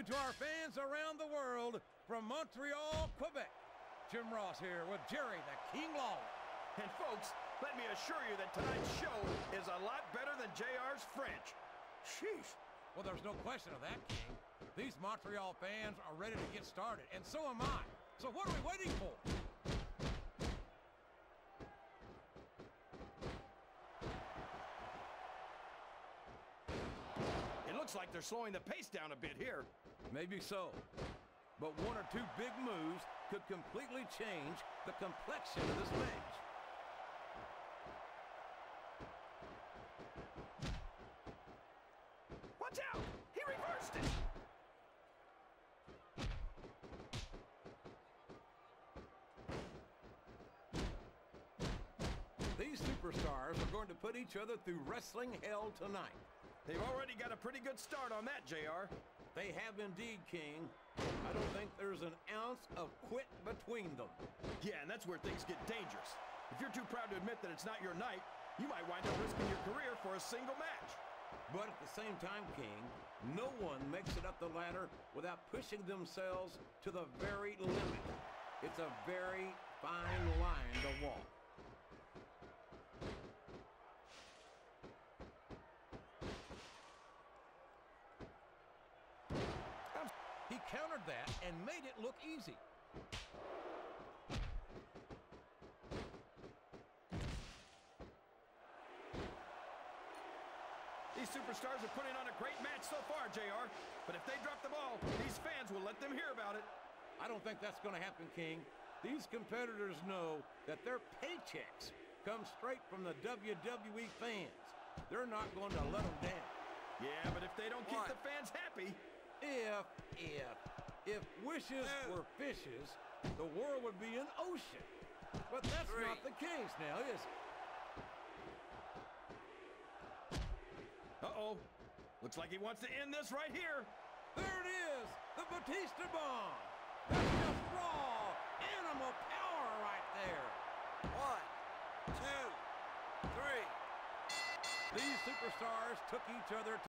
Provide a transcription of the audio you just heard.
you to our fans around the world from Montreal, Quebec. Jim Ross here with Jerry the King Lawler. And folks, let me assure you that tonight's show is a lot better than JR's French. Sheesh. Well, there's no question of that, King. These Montreal fans are ready to get started, and so am I. So what are we waiting for? It looks like they're slowing the pace down a bit here. Maybe so. But one or two big moves could completely change the complexion of this match. Watch out! He reversed it! These superstars are going to put each other through wrestling hell tonight. They've already got a pretty good start on that, JR. They have indeed, King. I don't think there's an ounce of quit between them. Yeah, and that's where things get dangerous. If you're too proud to admit that it's not your night, you might wind up risking your career for a single match. But at the same time, King, no one makes it up the ladder without pushing themselves to the very limit. It's a very fine line to walk. He countered that and made it look easy. These superstars are putting on a great match so far, JR. But if they drop the ball, these fans will let them hear about it. I don't think that's going to happen, King. These competitors know that their paychecks come straight from the WWE fans. They're not going to let them down. Yeah, but if they don't keep the fans happy... If wishes were fishes, the world would be an ocean. But that's not the case now, is it? Uh-oh. Looks like he wants to end this right here. There it is, the Batista Bomb. That's just raw animal power right there. 1, 2, 3. These superstars took each other